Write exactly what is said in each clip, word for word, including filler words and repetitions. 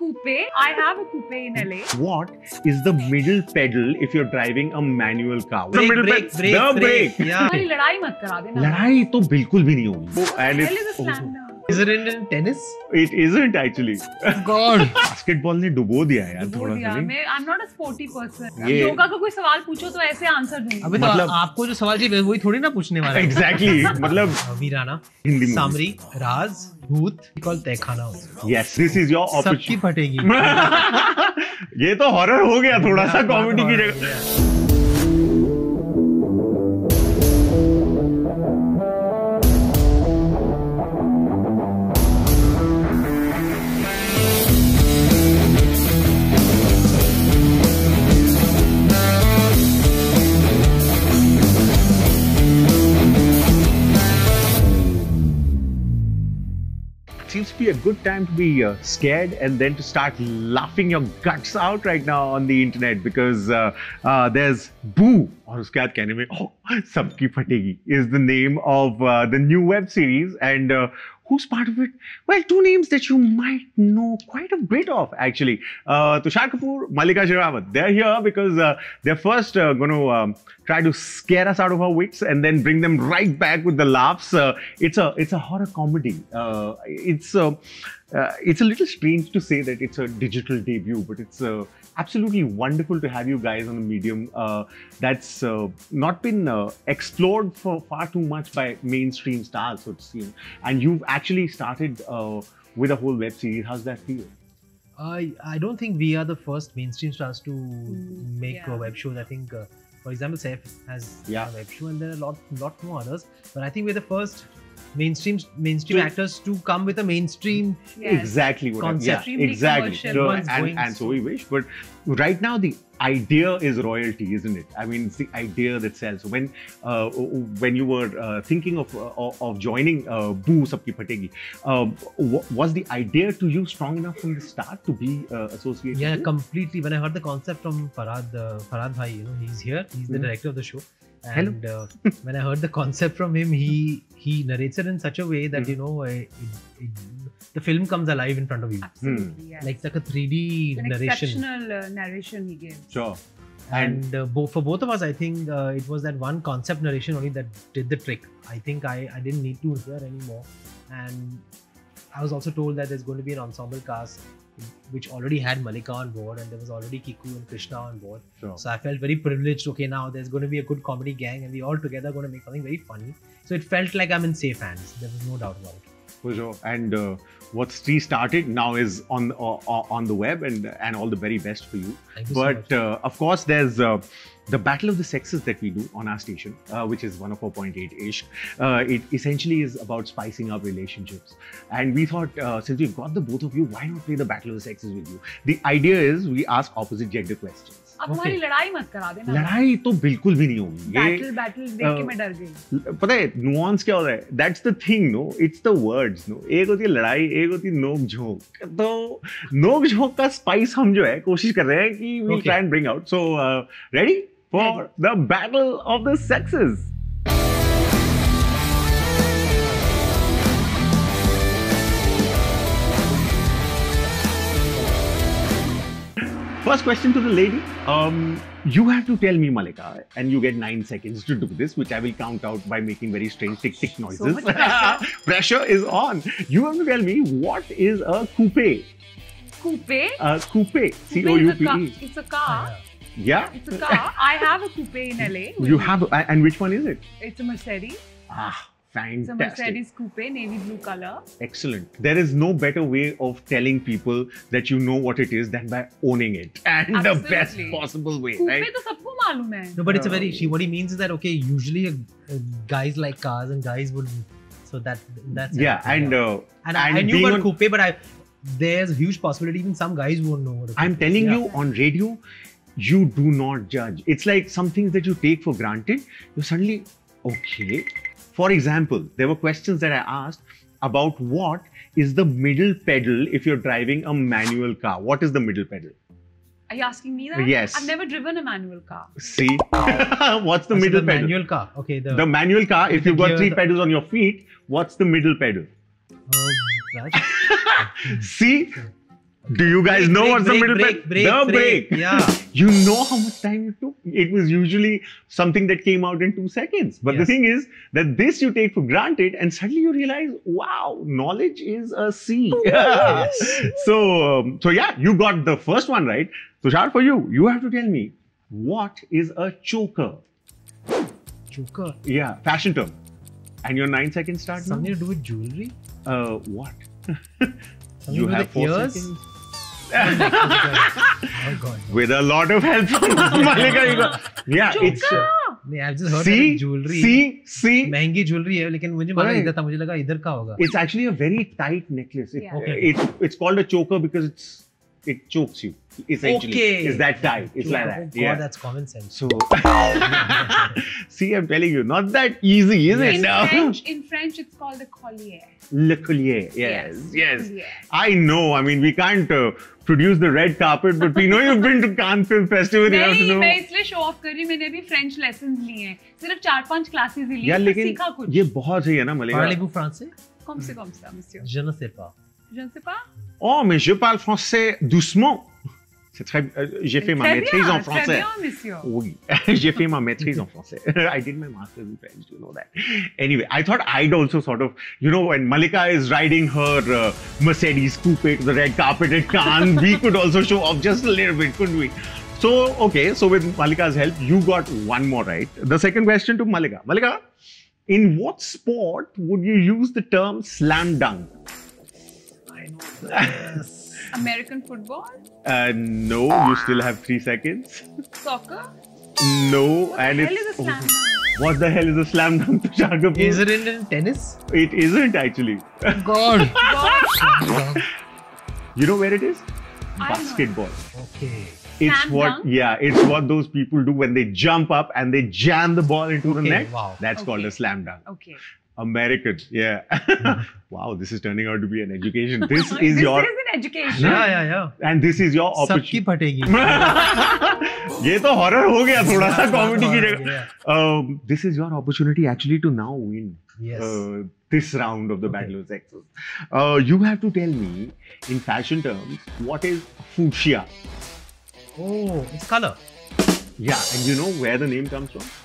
coupe. I have a coupe in L A. What is the middle pedal if you're driving a manual car? Brake, the middle brake, pedal, brake, the brake. brake. Yeah. हमारी लड़ाई मत करा देना. लड़ाई तो बिल्कुल भी नहीं होगी. And Hell is a it's slander. Is it in, in tennis? it isn't actually. God. Basketball ने डुबो दिया यार थोड़ा सा. मैं I'm not a sporty person. ये- योगा का कोई सवाल पूछो तो ऐसे आंसर दूंगी. अबे तो मतलब- आपको जो सवाल चाहिए वही थोड़ी ना पूछने वाला है। Exactly. मतलब वीराना, हिंदी में. सामरी, राज, भूत, कॉल तहखाना हो। Yes, this is your सबकी opportunity. फटेगी। ये तो हॉरर हो गया थोड़ा सा कॉमेडी की जगह. Seems to be a good time to be uh, scared and then to start laughing your guts out right now on the internet because uh, uh, there's Boo और उसके बाद कहने में oh, सबकी फटेगी is the name of uh, the new web series and uh, who's part of it? Well, two names that you might know quite a bit of actually. Uh, Tusshar Kapoor, Mallika Sherawat. They're here because uh, they're first uh, going to um, try to scare us out of our wits and then bring them right back with the laughs. Uh, it's a it's a horror comedy. Uh, it's uh, uh, it's a little strange to say that it's a digital debut, but it's uh, absolutely wonderful to have you guys on a medium uh, that's uh, not been uh, explored for far too much by mainstream stars, so to see. And you've actually started uh, with a whole web series. How's that feel? I I don't think we are the first mainstream stars to make yeah. uh, web shows. I think, uh, for example, Saif has Yeah. a web show, and there are a lot lot more others. But I think we're the first mainstream mainstream To- actors to come with a mainstream. Yes. Exactly what I, Concept. yeah, Extremely exactly. commercial. So- One's and, going and so so- we wish, but right now the idea is royalty, isn't it? I mean, it's the idea that sells. So when uh, when you were uh, thinking of uh, of joining uh, Boo Sabki Phategi, uh, w- was the idea to you strong enough from the start to be uh, associated? Yeah, with? completely. When I heard the concept from Farhad, uh, Farhad Bhai, you know, he's here. He's the Mhm. director of the show. Hello. And uh, when I heard the concept from him, he he narrates it in such a way that Mhm. you know uh, it, it, the film comes alive in front of you, Absolutely, yes. like like a three D an narration. exceptional uh, narration he gives. Sure. And uh, bo- for both of us, I think uh, it was that one concept narration only that did the trick. I think I, I didn't need to hear anymore. And I was also told that there's going to be an ensemble cast which already had Mallika on board, and there was already Kiku and Krishna on board. Sure. So I felt very privileged. Okay, now there's going to be a good comedy gang, and we all together going to make something very funny. So it felt like I'm in safe hands. There was no doubt about it. For sure. And uh, what's restarted now is on uh, on the web, and and all the very best for you. Thank you so But much. uh, of course, there's uh, the Battle of the Sexes that we do on our station, uh, which is one oh four point eight Ishq. Uh, it essentially is about spicing up relationships. And we thought, uh, since we've got the both of you, why not play the Battle of the Sexes with you? The idea is we ask opposite gender questions. अब Okay. हमारी लड़ाई मत करा देना. लड़ाई तो बिल्कुल भी नहीं होगी. बैटल बैटल देख के uh, मैं डर गई. पता है नुआंस क्या होता है? That's the thing, no? It's the words, no? एक होती है लड़ाई, एक होती है नोक झोंक. तो नोक झोंक का स्पाइस हम जो है कोशिश कर रहे हैं कि we'll Okay. try and bring out. So uh, ready for the battle of the sexes? First question to the lady. Um, you have to tell me, Mallika, and you get nine seconds to do this, which I will count out by making very strange tick tick noises. much pressure. Pressure is on. You have to tell me what is a coupe. Coupe. A coupe. C O Coupe U is a P car. E. It's a car. Yeah. It's a car. I have a coupe in L A. You have, and which one is it? It's a Mercedes. Ah, It's a fantastic. Mercedes coupe, navy blue color. Excellent. There is no better way of telling people that you know what it is than by owning it, and the best Absolutely. possible way, Coupe right? तो सबको मालूम है. No, but it's a very. Uh, She, what he means is that okay, usually uh, uh, guys like cars and guys would. So that that's Yeah, and uh, and, I, and I knew being about on- coupe, but I there's a huge possibility even some guys won't know what. A I'm coupe is. telling Yeah. you on radio, you do not judge. It's like some things that you take for granted. You suddenly, okay. For example, there were questions that I asked about what is the middle pedal if you're driving a manual car. What is the middle pedal? Are you asking me that? Yes. I've never driven a manual car. See, what's the So middle the pedal? manual car. Okay, the, The manual car, if the you've got gear, three the- pedals on your feet, what's the middle pedal? oh, clutch. See, Do you guys Break, know break, what's the break, middle break, pen? break, the break. break. Yeah. You know how much time it took? It was usually something that came out in two seconds. But the Yes. thing is that this you take for granted and suddenly you realize, wow, knowledge is a C. so, um, so yeah, you got the first one right. Tushar, for you, you have to tell me, what is a choker? Choker. Yeah, fashion term. And your nine seconds start now? Something to do with jewelry? Uh, what? Something you with have the four ears? seconds. Oh God. With a lot of help from Mallika, you got. Yeah, it's. Uh, नहीं, I've just heard see, that jewelry. see, see. महंगी jewelry है, लेकिन मुझे मालूम Right. इधर था, मुझे लगा इधर का होगा. It's actually a very tight necklace. It, Yeah. Okay. it's it's called a choker because it's it chokes you. Essentially, Okay. it's that tight. It's like Oh that. God, Yeah. that's common sense. So, see, I'm telling you, not that easy, is Yes. it? In No. French, in French, it's called a collier. Le collier. Yes, yes. collier. I know. I mean, we can't uh, produce the red carpet, but we know you've been to Cannes Film Festival. You have to नहीं, know. मैं इसलिए show off कर रही हूँ. मैंने भी French lessons लिए हैं. सिर्फ चार पांच क्लासेस ही ली यार हैं. लेकिन सीखा कुछ. ये बहुत सही है ना मलिका. Parlez-vous français? कौन से कौन सा, monsieur? Je ne sais pas. Je ne sais pas. Oh, mais je parle français doucement. C'est très. euh, j'ai fait ma Très maîtrise bien, en français. Très bien, monsieur. Oui, j'ai fait ma maîtrise en français. I did my master's in French, you know that. Anyway, I thought I'd also sort of, you know, when Mallika is riding her uh, Mercedes coupe to the red carpet at Cannes, we could also show off just a little bit, couldn't we? So, okay, so with Mallika's help, you got one more right. The second question to Mallika. Mallika, in what sport would you use the term slam dunk? I know. Yes. American football, Uh, no, you still have three seconds. soccer. No, What and the hell it's. is a slam dunk? What the hell is a slam dunk, Tusshar Kapoor? Is it in, in tennis? It isn't actually. God. God. You know where it is? I know. Basketball. Okay. It's Slam what, dunk? yeah, it's what those people do when they jump up and they jam the ball into the Okay, net. wow. That's called Okay. a slam dunk. Okay. American, yeah. Wow, this is turning out to be an education. This is this your, is an education. Yeah, yeah, yeah. and this is your सबकी opportunity. फटेगी. ये तो horror हो गया थोड़ा सा comedy की Yeah. जगह. Um, this is your opportunity actually to now win. Yes. Uh, this round of the Okay. Battle of Sexes. Uh, you have to tell me, in fashion terms, what is fuchsia? Oh, it's color. Yeah, and you know where the name comes from?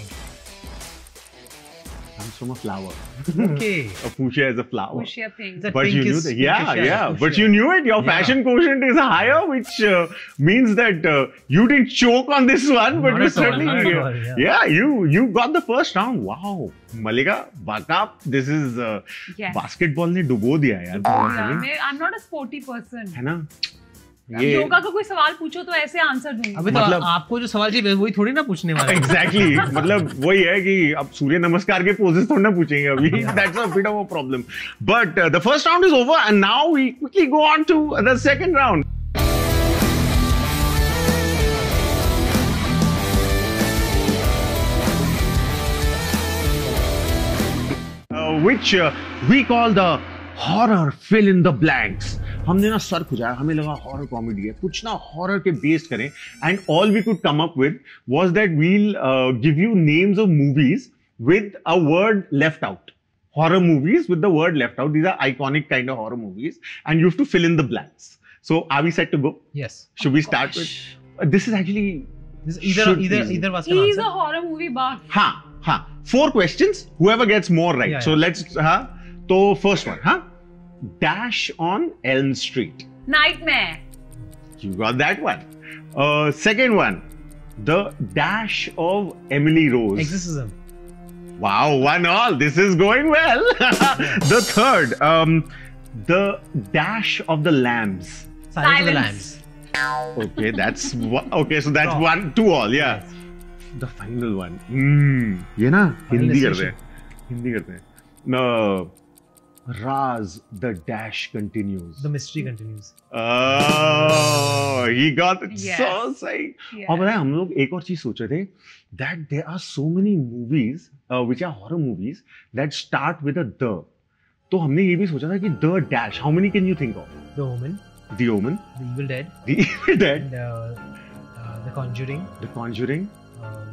Comes from a flower. Okay. A fuchsia is a flower. Fuchsia pink. That But pink you knew is that. Yeah, fuchsia, yeah. fuchsia. But you knew it. Your Yeah. fashion quotient is higher, which uh, means that uh, you didn't choke on this one, but Not you at all, certainly. not at uh, all, yeah. yeah, you you got the first round. Wow, Mallika, buck up. This is uh, Yes. basketball ने डुबो दिया यार. पूरा Yeah, नहीं? मैं- I'm not a sporty person. है ना? योगा का कोई सवाल पूछो तो ऐसे आंसर दूंगी. अभी तो मतलब- आपको जो सवाल चाहिए वही थोड़ी ना पूछने वाले हैं। Exactly. मतलब वही है कि अब सूर्य नमस्कार के poses थोड़ा ना पूछेंगे अभी. That's a bit of a problem. But uh, the first round is over, and now we quickly go on to the second round. Uh, which uh, we call the horror fill in the blanks. हमने ना sir खुजाया, हमें लगा horror comedy है, कुछ ना horror के based करें, and all we could come up with was that will give you names of movies with a word left out. Horror movies with the word left out. These are iconic kind of horror movies, and you have to fill in the blanks. So, are we set to go? Yes. Should we start with? Uh, this is actually. This either should either be. either was can He's a answer. horror movie buff. Ha, ha. Four questions. Whoever gets more right. Yeah, so yeah. let's. Ha. So first one. Ha. Dash on Elm Street. Nightmare. You got that one. Uh, second one. The Dash of Emily Rose. Exorcism. Wow, one all. This is going well. The third, um, the Dash of the Lambs. Silence of the Silence. Lambs. Okay, that's one. Okay, so that's Wrong. one, two all. Yeah. The final one. Hmm. ये ना हिंदी करते हैं. हिंदी करते हैं. No. Raz, the dash continues. The mystery continues. Oh, he got it Yes. so side. Yes. और पता है हम लोग एक और चीज सोच रहे थे that there are so many movies uh, which are horror movies that start with a the. तो हमने ये भी सोचा था कि the dash. How many can you think of? The Omen, The Omen, The Evil Dead, The Evil Dead, and uh, uh, The Conjuring, The Conjuring, um,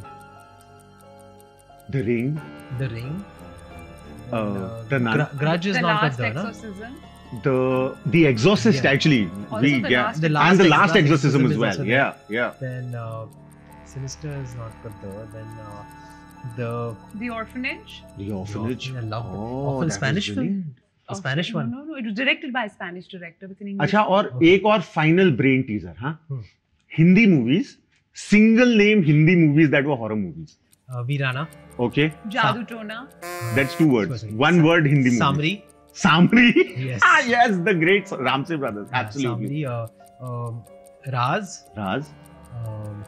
The Ring, The Ring. Uh, and, The Nun. Gr- Grudge is The not Last the no? Exorcism. The The Exorcist Yeah. actually. Also we, the yeah. last The and the Ex- last Exorcism is as well. also Yeah, there. yeah. Then uh, Sinister is not good though. Then uh, the The Orphanage. The Orphanage. I love it. Oh, Often that Spanish was film. brilliant. The Spanish no, one. No, no, it was directed by a Spanish director with an English. अच्छा और Okay. एक और final brain teaser हाँ Hmm. Hindi movies, single name Hindi movies that were horror movies. Uh, Veerana. Okay, Jadoo Tona. that's two words. Sorry. One Sa- word Hindi movie. Samri. Samri. Yes. Ah yes, the great Ramsey brothers. Yeah, Absolutely. Samri. Uh, um, Raz. Raz. Um,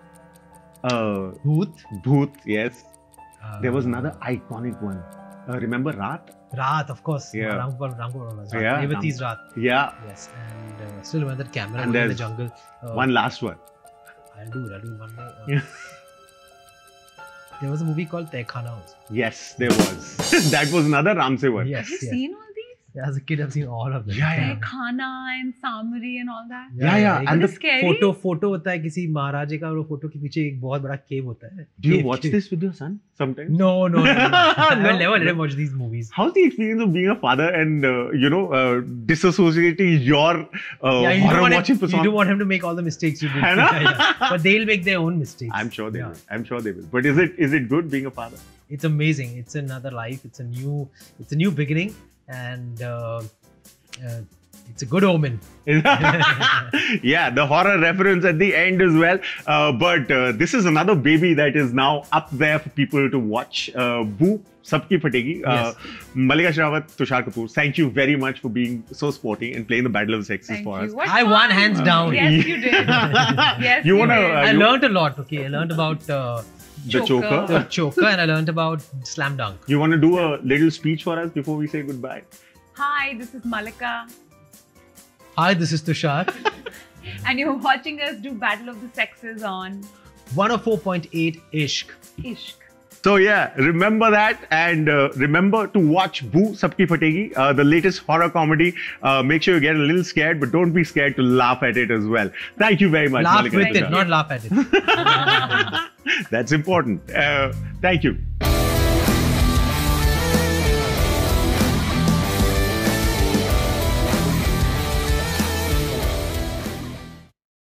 Uh, Bhoot. Bhoot. Yes. Uh, There was another iconic one. Uh, remember Raat? Raat, of course. Yeah. Ram Gopal Ram Gopal was Raat. Yeah, Revati's Raat. Yeah. Yes. And uh, still remember that camera And going in the there's jungle. Uh, One last one. I'll do it. I'll do it one day. Uh, Yeah. There was a movie called Tehkhana also. Yes, there was. That was another Ramsey one. Yes. Have you yes. seen all these? Yeah, as a kid, I've seen all of them. Yeah, yeah. Khana and Samri and all that. Yeah, yeah. एक And Is the it scary? Photo photo होता है किसी महाराजे का और वो photo के पीछे एक बहुत बड़ा केव होता है. Do you Cave, watch cave. this with your son sometimes? No, no, no. no. I No. will never let him watch these movies. How's the experience of being a father and uh, you know uh, disassociating your uh, Yeah, you don't, horror want watching him, you persona? don't want him to make all the mistakes you did. है ना? Yeah, yeah. But they'll make their own mistakes. I'm sure they Yeah. will. I'm sure they will. But is it is it good being a father? It's amazing. It's another life. It's a new, it's a new beginning, and uh, uh, it's a good omen. Yeah, the horror reference at the end as well. Uh, but uh, this is another baby that is now up there for people to watch. Uh, Boo, Sabki Fategi. Uh, Yes. Mallika Sherawat, Tusshar Kapoor. Thank you very much for being so sporty and playing the battle of the sexes Thank for you. us. What I won fun. hands down. Yes, you did. Yes, You you wanna, did. uh, I you- learned a lot. Okay, I learned about uh, The Choker. choker. the choker, and I learned about slam dunk. You want to do a little speech for us before we say goodbye? Hi, this is Mallika, Hi, this is Tushar. and you're watching us do Battle of the Sexes on one oh four point eight Ishq. Ishq. So yeah, remember that, and uh, remember to watch Boo Sabki Fategi, uh, the latest horror comedy. Uh, make sure you get a little scared, but don't be scared to laugh at it as well. Thank you very much. Laugh Mallika with it, Sherawat. not laugh at it. That's important. Uh, thank you.